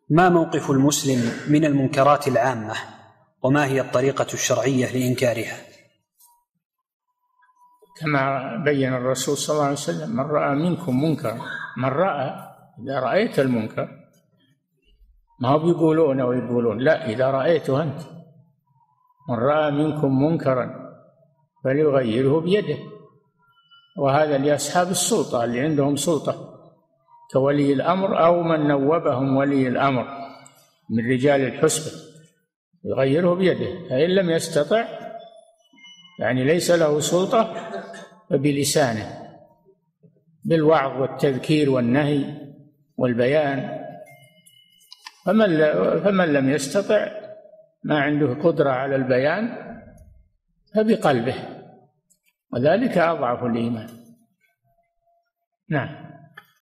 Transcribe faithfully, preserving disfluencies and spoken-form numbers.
ما موقف المسلم من المنكرات العامة، وما هي الطريقة الشرعية لإنكارها؟ كما بين الرسول صلى الله عليه وسلم: من رأى منكم منكرا، من رأى، إذا رأيت المنكر، ما هو بيقولون أو يقولون، لا، إذا رأيته أنت. من رأى منكم منكرا فليغيره بيده، وهذا لأصحاب السلطة اللي عندهم سلطة كولي الأمر أو من نوبهم ولي الأمر من رجال الحسبة، يغيره بيده. فإن لم يستطع، يعني ليس له سلطة، فبلسانه بالوعظ والتذكير والنهي والبيان. فمن فمن لم يستطع، ما عنده قدرة على البيان، فبقلبه، وذلك أضعف الإيمان. نعم.